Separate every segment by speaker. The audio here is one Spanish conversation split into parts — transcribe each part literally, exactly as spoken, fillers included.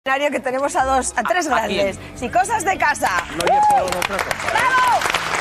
Speaker 1: Que tenemos a dos, a tres
Speaker 2: ¿A, a
Speaker 1: grandes. Sí, cosas de casa.
Speaker 2: No oye todo otra cosa.
Speaker 1: ¡Bravo!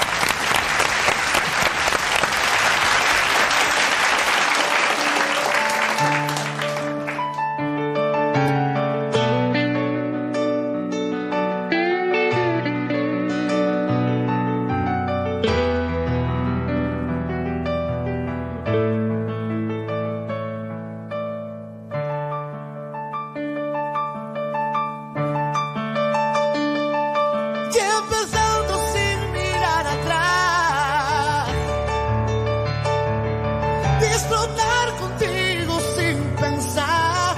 Speaker 3: Disfrutar contigo sin pensar.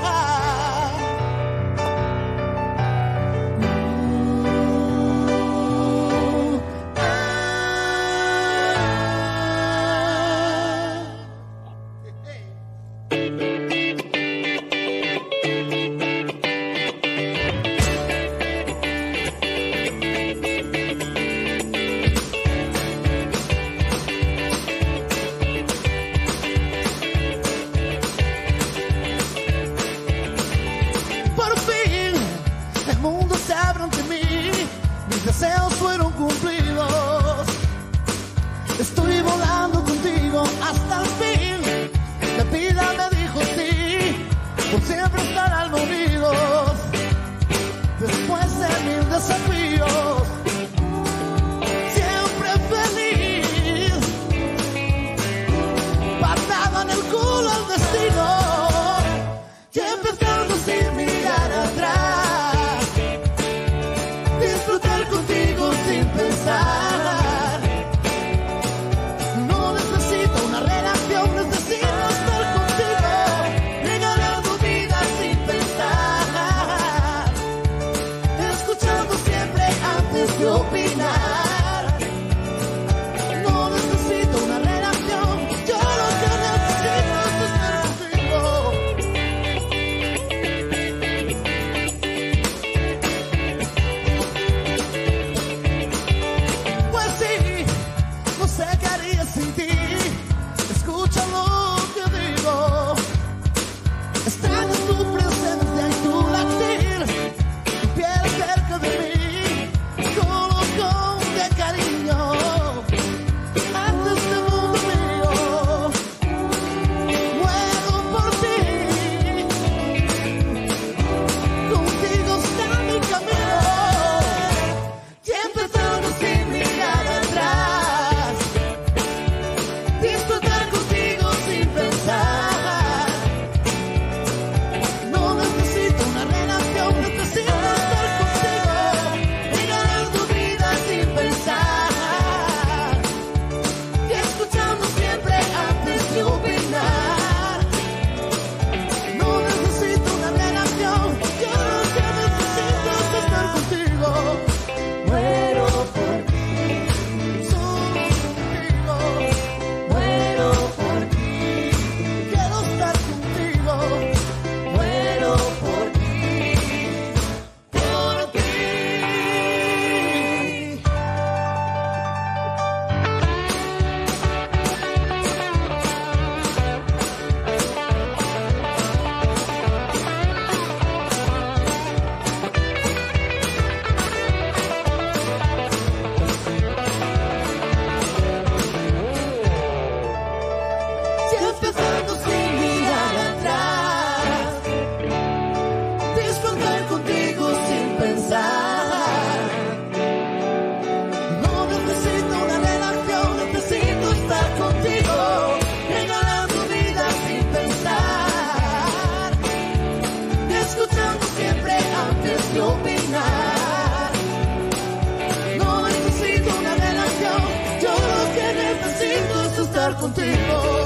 Speaker 3: Por fin el mundo se abre ante mí, mis deseos fueron cumplidos. Estoy volando contigo hasta el fin. La vida me dijo sí, por siempre estarán unidos. Después de mil desafíos, siempre feliz. Patada en el culo al destino, y empezando sin mirar atrás. Disfrutar contigo sin pensar. No necesito una relación, necesito estar contigo. Regalar tu vida sin pensar. Escuchando siempre antes de opinar. No necesito una relación, yo lo que necesito es estar contigo. Pues sí, no sé qué haría sin ti. Escucha lo que digo. Extraño tu presencia y tu latir, tu piel cerca de mí, solo con de cariño. Antes este mundo mío, muero por ti. Contigo está mi camino, y empezando sin mirar atrás. Disfrutar contigo sin pensar. No necesito una relación, necesito estar contigo. Regalar tu vida sin pensar. Y escuchando siempre antes de opinar. No necesito una relación, yo lo que necesito es estar contigo. Muero por ti, solo contigo. Muero por ti, quiero estar contigo. Muero por ti, por ti. Y empezando sin mirar atrás. Disfrutar contigo sin pensar. No necesito una relación, necesito estar contigo. Regalar tu vida sin pensar. Escuchando siempre antes de opinar. No necesito una relación, yo lo que necesito es estar contigo.